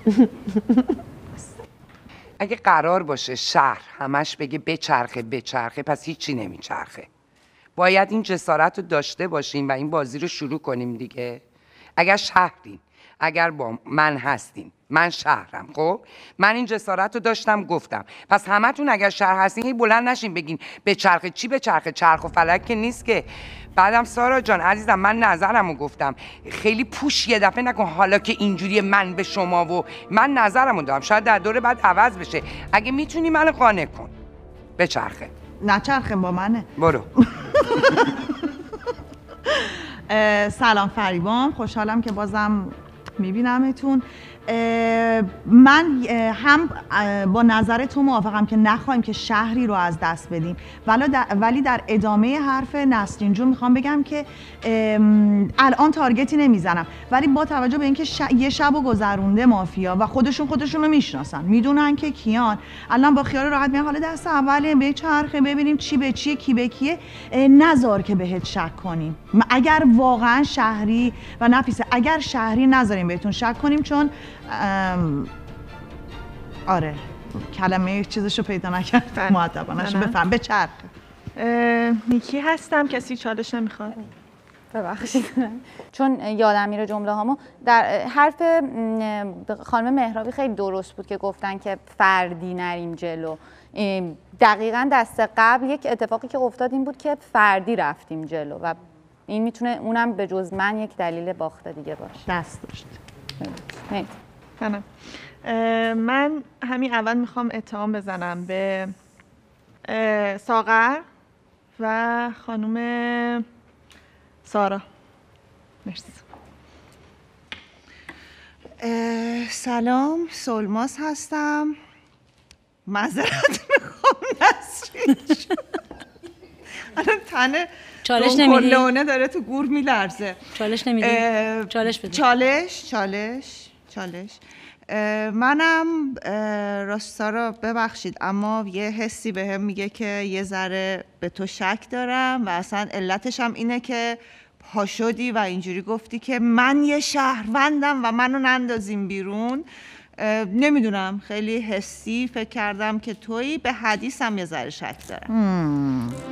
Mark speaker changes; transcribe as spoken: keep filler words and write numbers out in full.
Speaker 1: اگه قرار باشه شهر همش بگه بچرخه بچرخه پس هیچی نمیچرخه. باید این جسارت رو داشته باشیم و این بازی رو شروع کنیم دیگه. اگر شهرین، اگر با من هستین، من شهرم، خب من این جسارت رو داشتم گفتم، پس همتون اگر شهر هستین هی بلند نشین بگین به چرخه. چی به چرخه؟ چرخ و فلک که نیست که. بعدم سارا جان عزیزم من نظرم رو گفتم، خیلی پوش یه دفعه نکن حالا که اینجوری من به شما و من نظرم رو دارم، شاید در دوره بعد عوض بشه. اگه میتونی منو قانع کن به چرخه.
Speaker 2: نه چرخه با منه.
Speaker 1: برو.
Speaker 2: سلام فریبام، خوشحالم که بازم میبینمتون. من هم با نظر تو موافقم که نخواهیم که شهری رو از دست بدیم، ولی در ادامه حرف نسرین جون میخوام بگم که الان تارگتی نمیزنم، ولی با توجه به اینکه ش... یه شب و گذرونده مافیا و خودشون خودشون رو میشناسن، میدونن که کیان، الان با خیال راحت میگن حالا دست اوله به چرخه ببینیم چی به چیه کی به کیه، نذار که بهت شک کنیم. اگر واقعا شهری و نفیسه، اگر شهری نذاریم بهتون شک کنیم، چون ام... آره کلمه چیزشو پیدا نکرد مؤدبانه‌شو بفهم. به چرخ.
Speaker 3: نیکی هستم. کسی چالش نمیخواد؟
Speaker 4: ببخشید چون یادم میره جمله هامو. در حرف خانم مهرابی خیلی درست بود که گفتن که فردی نریم جلو. دقیقاً دست قبل یک اتفاقی که افتاد این بود که فردی رفتیم جلو و این میتونه اونم به جز من یک دلیل باخت دیگه باشه.
Speaker 2: دست داشت.
Speaker 3: نه. من همین اول میخوام اتهام بزنم به ساغر و خانم سارا. مرسی.
Speaker 2: سلام، سلماس هستم. معذرت میخوام نسرین. الان تنه
Speaker 5: چالش نمیدی؟
Speaker 2: کلونه داره تو گور میلرزه.
Speaker 5: چالش نمیدی؟ چالش بده.
Speaker 2: چالش چالش چالش منم راستا رو ببخشید اما یه حسی به هم میگه که یه ذره به تو شک دارم و اصلا علتش هم اینه که پا شدی و اینجوری گفتی که من یه شهروندم و منو نندازیم بیرون. نمیدونم خیلی حسی فکر کردم که تویی، به حدیثم یه ذره شک دارم.